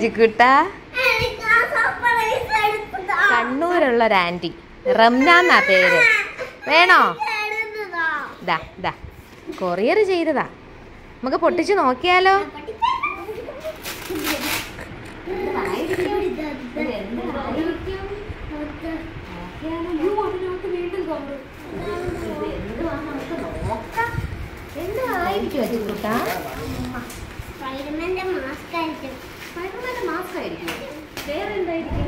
അജിക്കുട്ട കണ്ണൂരുള്ളൊരു anti റംനാന്നാ പേര്. വേണോ? ദാ ദാ കൊറിയർ ചെയ്തതാ. നമുക്ക് പൊട്ടിച്ച് നോക്കിയാലോ? എന്തായിരിക്കും അജിക്കുട്ട? മാസ്ക് ആയിരിക്കും. വേറെ എന്തായിരിക്കും?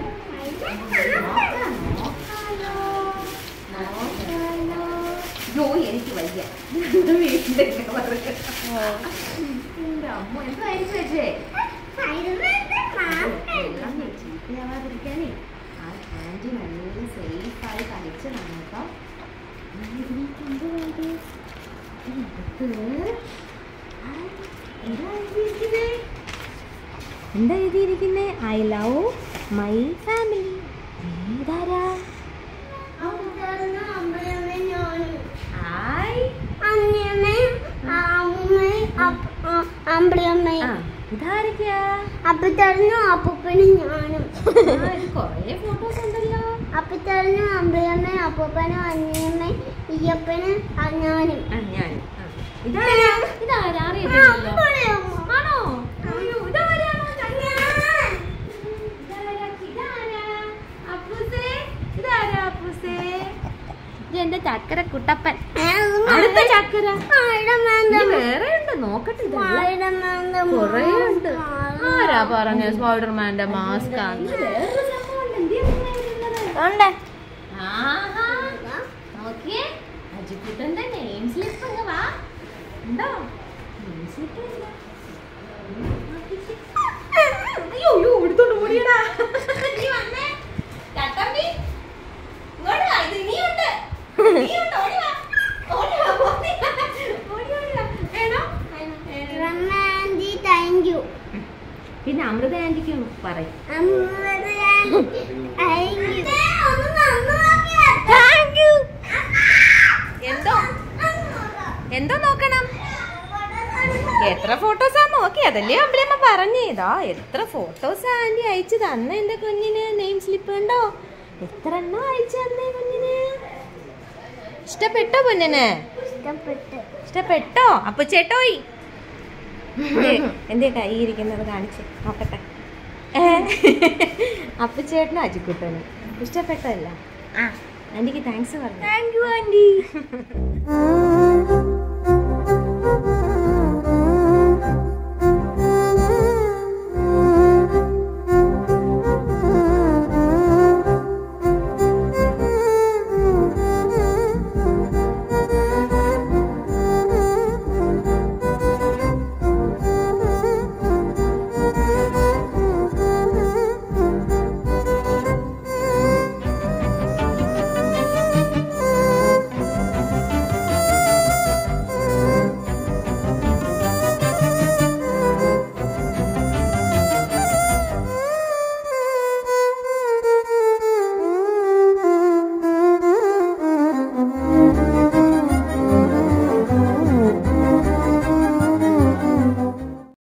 എനിക്ക് വയ്യ. എന്റെ അമ്മ എന്തായിരിക്കും വെച്ചേ? ചീത്തയാവാതിരിക്കാനേ ആ ആന്റി നല്ല സേഫായി കളിച്ചതാണ് കേട്ടോ. എന്താ എഴുതിയിരിക്കുന്നേ? I love my family. ഏതാരാ? ഇതാരൊക്കെയാ? അപ്പത്തറിഞ്ഞു അപ്പൂപ്പനും ഞാനും. കൊറേ ഫോട്ടോസ് ഉണ്ടല്ലോ. അപ്പത്തറിഞ്ഞു അമ്പലമ്മയും അപ്പൂപ്പനും അനിയമ്മയും ഈയപ്പനും ഞാനും. ഞാനും. ഇതാരാ? അറിയത്തില്ലല്ലോ. ആണോ? എന്റെ ചക്കര കുട്ടപ്പൻ. അടുത്ത ചക്കര വേറെ ഉണ്ട്, നോക്കട്ടെ. കൊറേ ഉണ്ട്. ആരാ പറഞ്ഞ സ്പൈഡർമാന്റെ മാസ്ക്? അജിക്കുട്ടന്റെ നെയിം സ്ലിപ്പ് വാ. ഉണ്ടോ? നെയിം സ്ലിപ്പ് അയ്യോ എടുത്തോണ്ട് ഓടിയടാ. പിന്നെ അമൃത ആന്റിക്ക് പറയും. എന്തോ നോക്കണം? എത്ര ഫോട്ടോസാ നോക്കി? അതല്ലേ അമ്പലമ്മ പറഞ്ഞേതാ. എത്ര ഫോട്ടോസാ ആന്റി അയച്ചു തന്ന എന്റെ കുഞ്ഞിന്. നെയിം സ്ലിപ്പ് ഉണ്ടോ? എത്ര എണ്ണം അയച്ചു തന്നേ കുഞ്ഞിന്? ഇഷ്ടപ്പെട്ടോ കുഞ്ഞിന്? ഇഷ്ടപ്പെട്ടോ? അപ്പൊ ചേട്ടോയി എന്തേ കൈ ഇരിക്കുന്നത് കാണിച്ച് നോക്കട്ടെ. അപ്പൊ ചേട്ടനും അജിക്കുട്ടനും ഇഷ്ടപ്പെട്ടല്ല? ആന്റിക്ക് താങ്ക്സ് പറഞ്ഞു. Thank you anti.